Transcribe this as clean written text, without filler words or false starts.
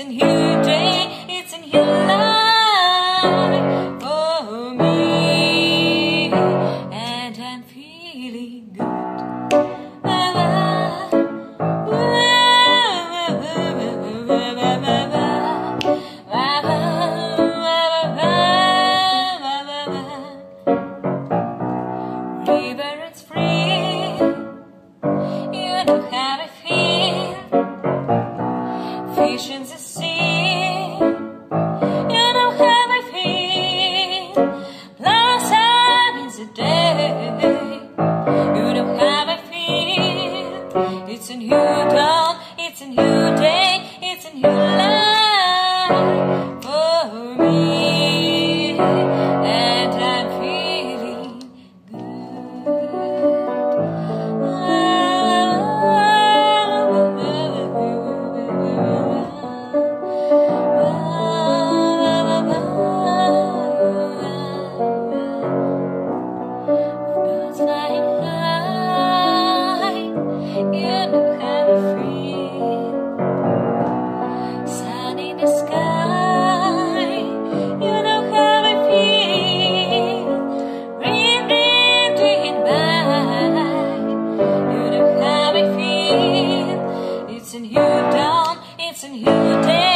a new day, it's a new life for me, and I'm feeling good. River is free, you know how I feel. Fish in the sea, you know how I feel. Blossom in the day, you know how I feel. It's a new dawn, it's a new day, it's a new life for me, and I'm feeling birds flying high, you know how I feel. Sun in the sky, you know how I feel. Rain drifting by, you know how I feel. It's a new dawn, it's a new day.